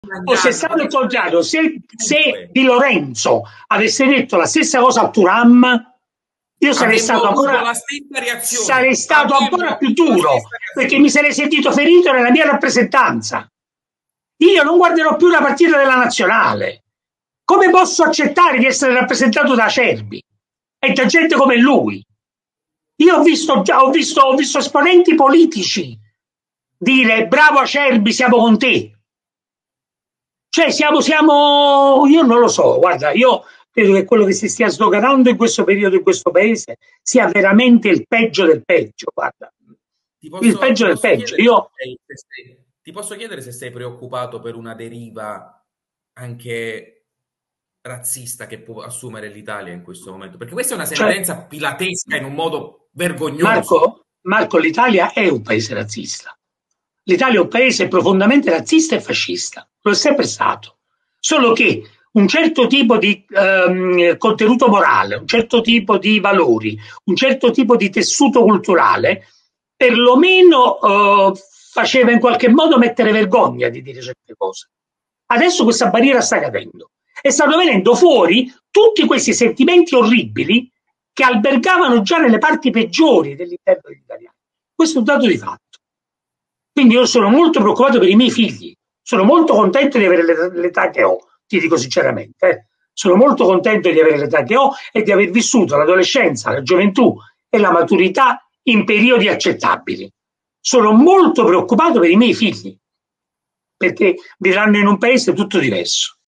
fosse stato il contrario, se Di Lorenzo avesse detto la stessa cosa al Turam, io sarei stato ancora più duro, perché mi sarei sentito ferito nella mia rappresentanza. Io non guarderò più la partita della nazionale. Come posso accettare di essere rappresentato da Acerbi e da gente come lui? Io ho visto esponenti politici dire bravo Acerbi, siamo con te. Cioè io non lo so, guarda, io credo che quello che si stia sdoganando in questo periodo in questo paese sia veramente il peggio del peggio, guarda. Il peggio del peggio. Ti posso chiedere se sei preoccupato per una deriva anche razzista che può assumere l'Italia in questo momento? Perché questa è una sentenza pilatesca in un modo vergognoso. Marco, l'Italia è un paese razzista. L'Italia è un paese profondamente razzista e fascista, lo è sempre stato. Solo che un certo tipo di contenuto morale, un certo tipo di valori, un certo tipo di tessuto culturale, perlomeno faceva in qualche modo mettere vergogna di dire certe cose. Adesso questa barriera sta cadendo e stanno venendo fuori tutti questi sentimenti orribili che albergavano già nelle parti peggiori dell'interno degli italiani. Questo è un dato di fatto. Quindi io sono molto preoccupato per i miei figli, sono molto contento di avere l'età che ho, ti dico sinceramente. Sono molto contento di avere l'età che ho e di aver vissuto l'adolescenza, la gioventù e la maturità in periodi accettabili. Sono molto preoccupato per i miei figli, perché vivranno in un paese tutto diverso.